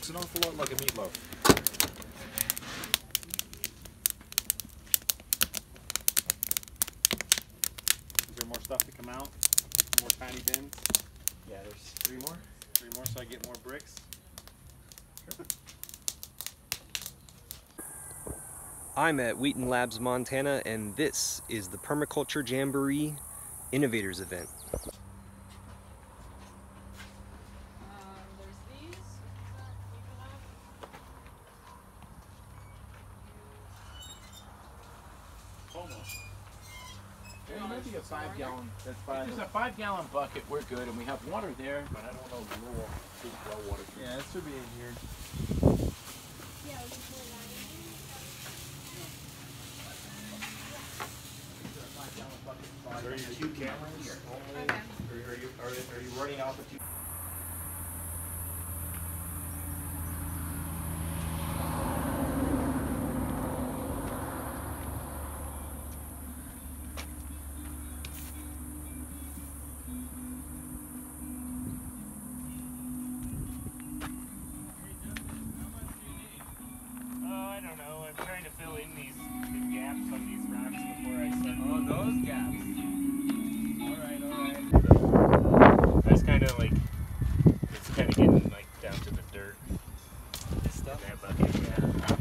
looks an awful lot like a meatloaf. Is there more stuff to come out? More tiny bins? Yeah, there's 3 more. 3 more so I get more bricks? Sure. I'm at Wheaton Labs, Montana, and this is the Permaculture Jamboree Innovators event. There's these. Almost. It might be a 5-gallon. That's If fine. it's a 5-gallon bucket, we're good, and we have water there, but I don't know the rule. Well water. Yeah, it should be in here. Yeah, we can pour that in. 5-gallon bucket. Are you 2 cameras only? Okay. Or are you running off of 2? I don't know. I'm trying to fill in the gaps on these rocks before I start. Oh, those gaps. Alright. That's kind of like, it's kind of getting like down to the dirt. This stuff? In that bucket, yeah.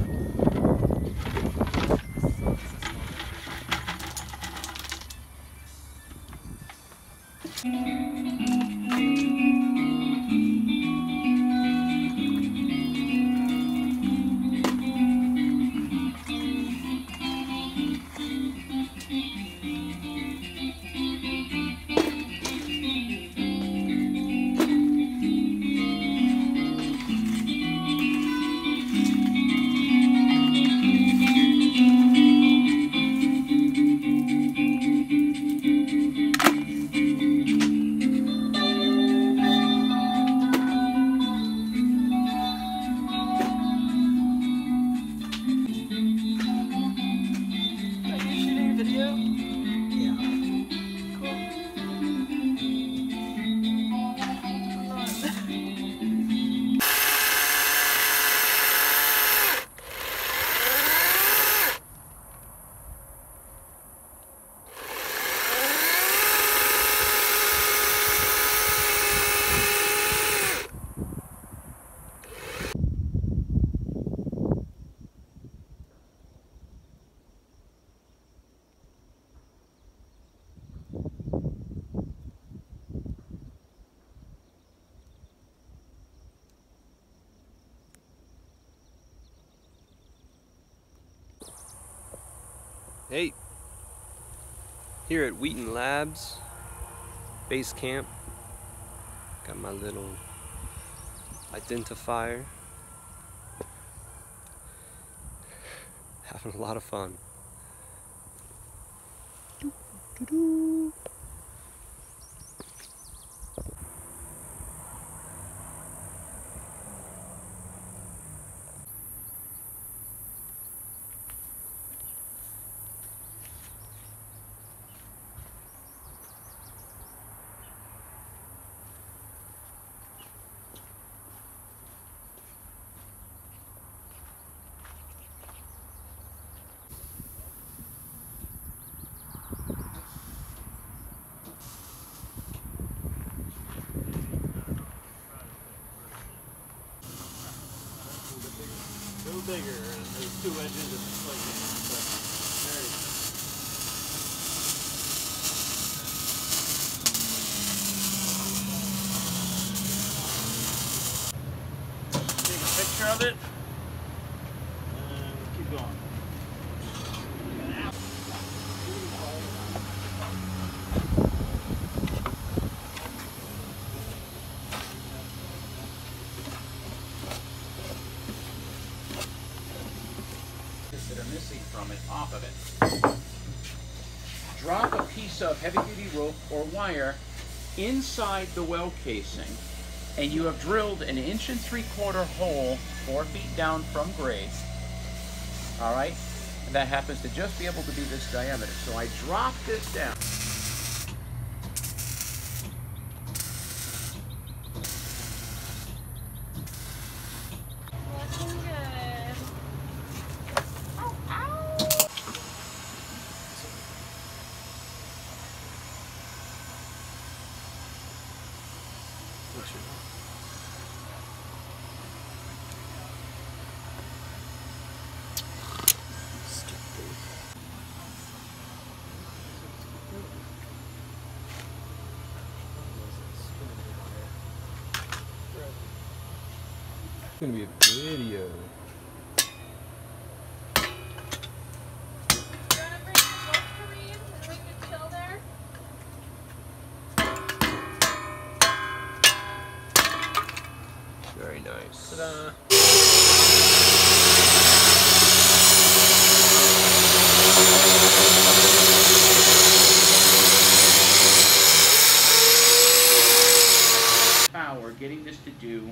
Hey, here at Wheaton Labs, base camp, got my little identifier, having a lot of fun. Doo-doo-doo. Bigger, and there's 2 edges and it's like very. Take a picture of it and keep going. That are missing from it off of it. Drop a piece of heavy-duty rope or wire inside the well casing, and you have drilled an 1 3/4 hole 4 feet down from grade. All right, and that happens to just be able to be this diameter. So I drop this down. picture. It's gonna be a video. Very nice. Ta-da! Power getting this to do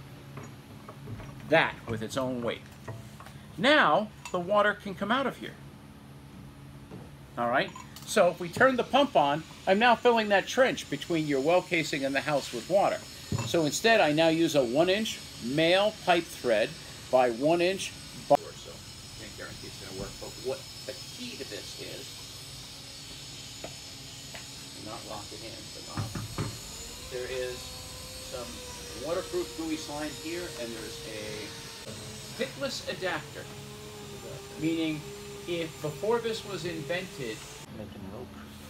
that with its own weight. Now the water can come out of here. All right. So if we turn the pump on, I'm now filling that trench between your well casing and the house with water. So instead, I now use a 1-inch male pipe thread by 1-inch bar. So can't guarantee it's going to work. But what the key to this is, not lock it in, but there is some waterproof gooey slide here, and there's a pickless adapter, meaning if before this was invented, making rope.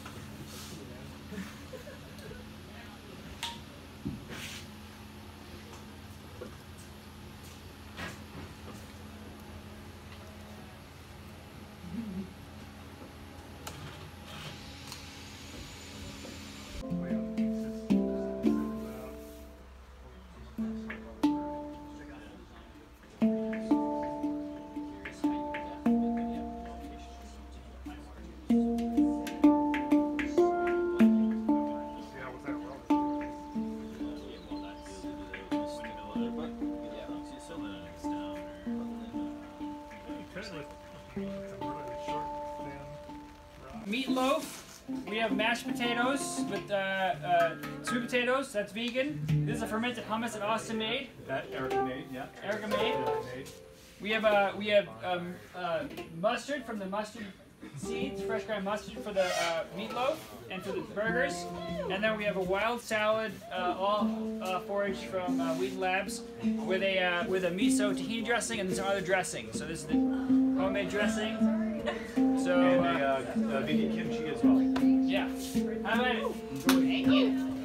Meatloaf. We have mashed potatoes with sweet potatoes. That's vegan. This is a fermented hummus that Austin made. That Erica made, yeah. Erica made. We have mustard from the mustard seeds, fresh ground mustard for the meatloaf and for the burgers. And then we have a wild salad, all foraged from Wheaton Labs, with a miso tahini dressing and some other dressing. So this is the homemade dressing. So, and vegan kimchi as well. Yeah. How about it? Thank you.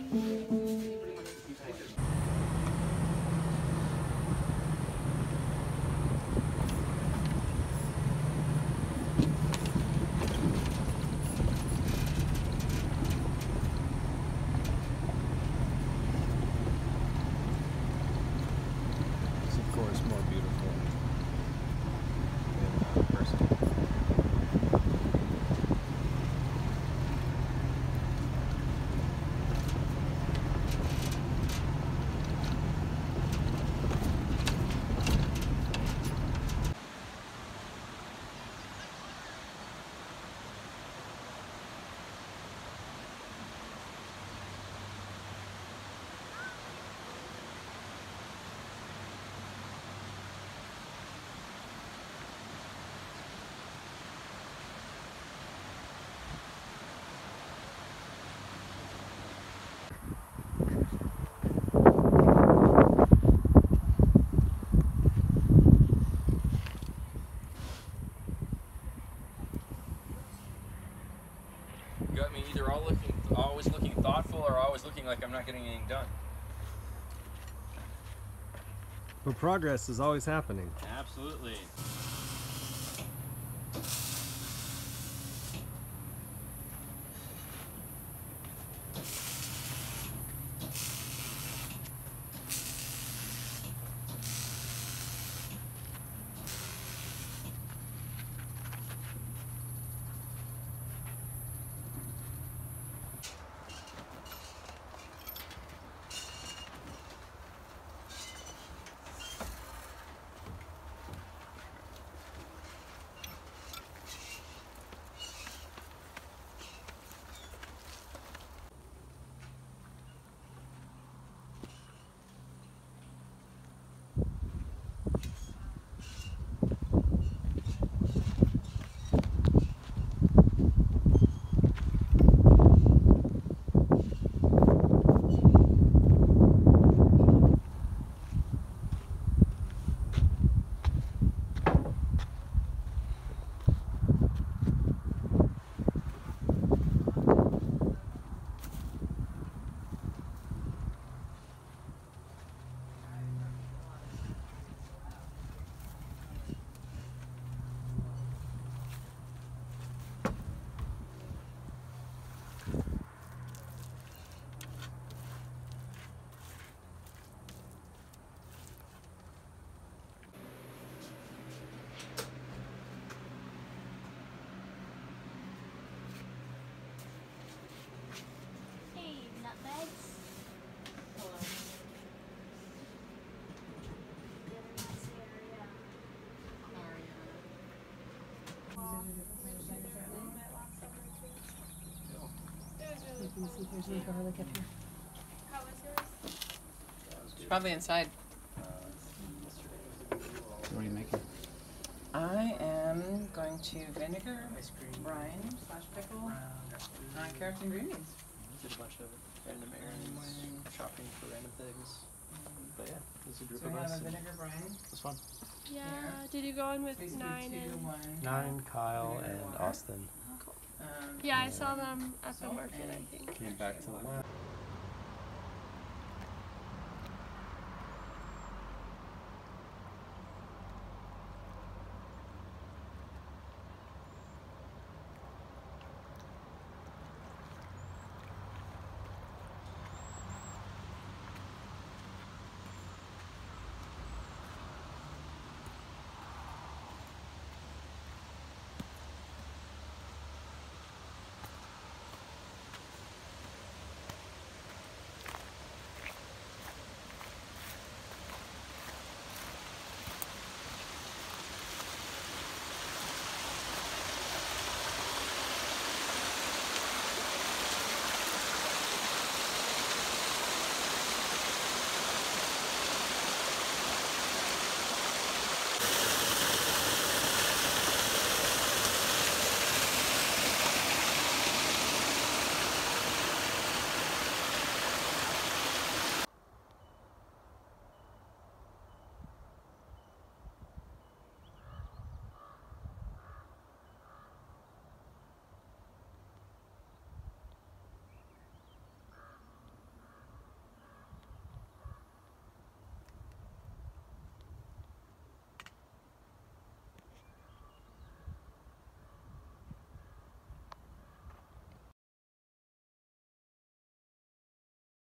It's of course more beautiful in person. Got me either always looking thoughtful or always looking like I'm not getting anything done. But progress is always happening. Absolutely. checking to see if there's any garlic up here. How was yours? It's probably inside. What are you making? I am going to vinegar, brine, /pickle, carrots and green beans. Did a bunch of random errands, shopping for random things. But yeah, there's a group So of we have us. a vinegar brine. It was fun. Yeah. Here. Did you go in with Please do 9 2 to and? 1. 9, Kyle, Vinegar and water. Austin Yeah, I saw them at the market, I think. came back to the lab.